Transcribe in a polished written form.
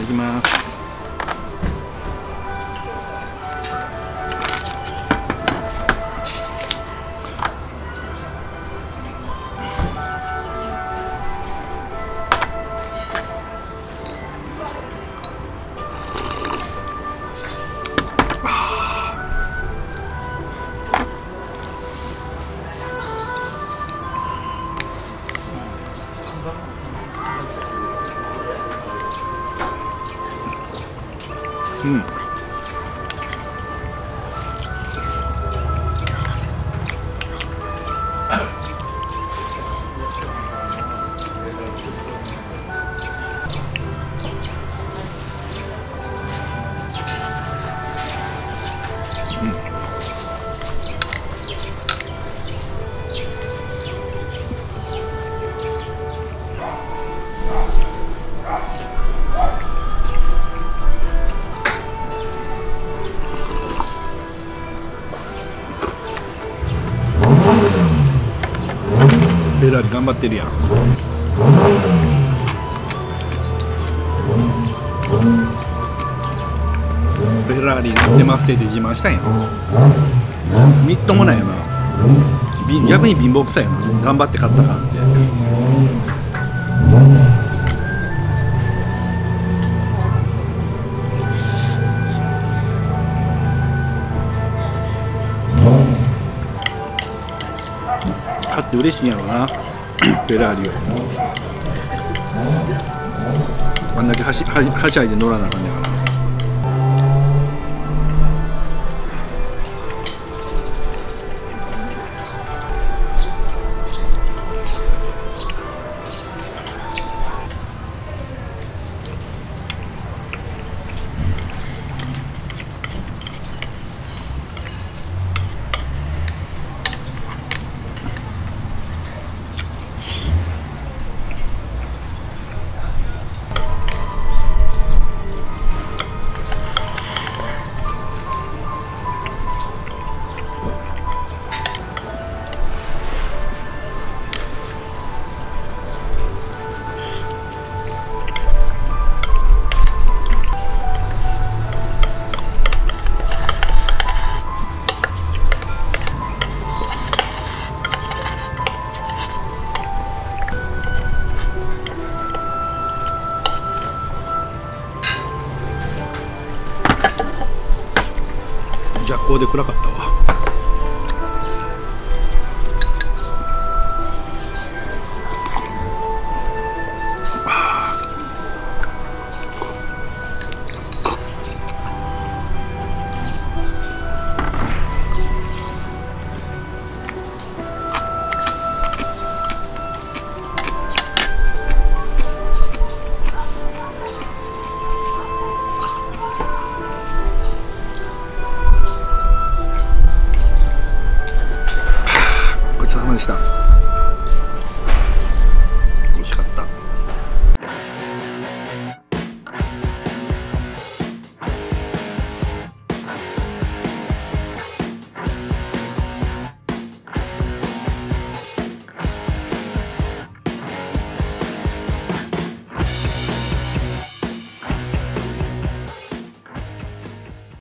きます。うん。フェラーリ頑張ってるやん。フェラーリ乗ってますって自慢したんやん。みっともないよな。逆に貧乏くさいよな。頑張って買ったかって。買って嬉しいんやろなフェラーリを。あんだけはしゃいで乗らなあかんねやから。逆光で暗かったわ。